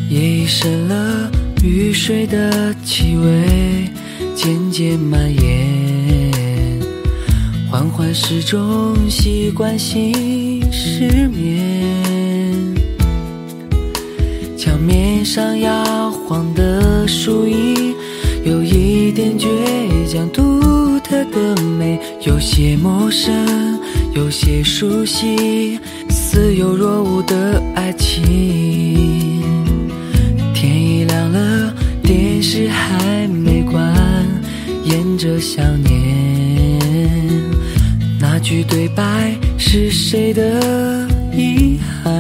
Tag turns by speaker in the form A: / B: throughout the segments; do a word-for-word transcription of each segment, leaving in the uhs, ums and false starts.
A: 夜已深了，雨水的气味渐渐蔓延，缓缓时钟习惯性失眠，墙面上摇晃的树影有一点倔强，独特的美，有些陌生，有些熟悉，似有若无的爱情。天已亮了，电视还没关，演着想念，那句对白是谁的遗憾？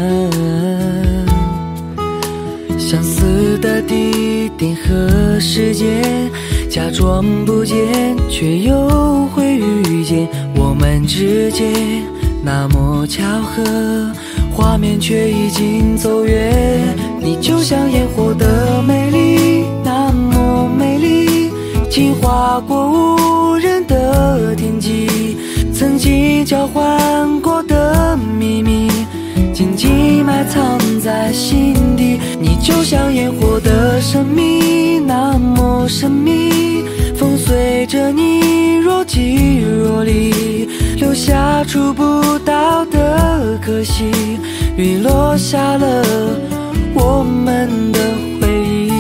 A: 相似的地点和时间，假装不见，却又会遇见。我们之间那么巧合，画面却已经走远。你就像烟火的美丽，那么美丽，轻划过无人的天际，曾经交换过的秘密，紧紧埋藏在心底。你就像烟火的神秘，那么神秘，风随着你若即若离，留下触不到的可惜，云落下了我们的回忆。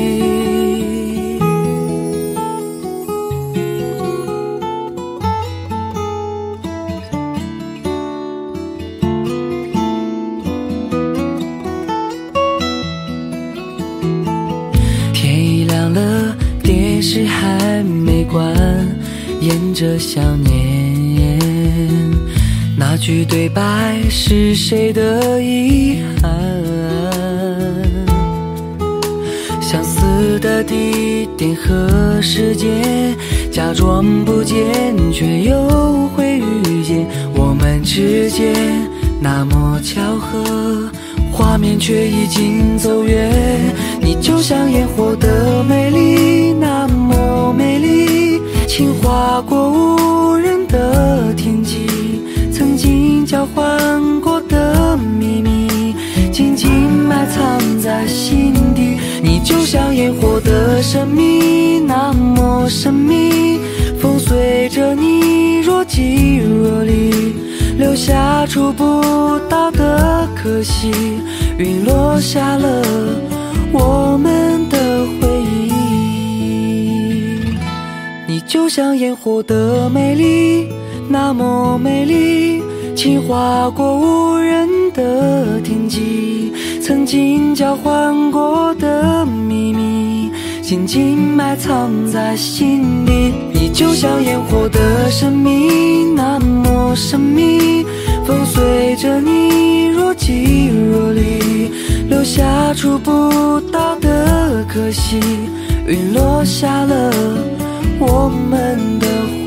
A: 天已亮了，电视还没关，演着想念，那句对白是谁的遗憾？相似的地点和时间，假装不见，却又会遇见。我们之间那么巧合，画面却已经走远。你就像烟火的美丽，那么美丽，轻划过无人的天际，曾经交换过的秘密，紧紧埋藏在心底。你就像烟火的神秘，那么神秘，风随着你若即若离，留下触不到的可惜，云落下了我们的回忆。你就像烟火的美丽，那么美丽，轻划过无人的天际，曾经交换过的秘密，紧紧埋藏在心底。你就像烟火的神秘，那么神秘，风随着你若即若离，留下触不到的可惜，云落下了我们的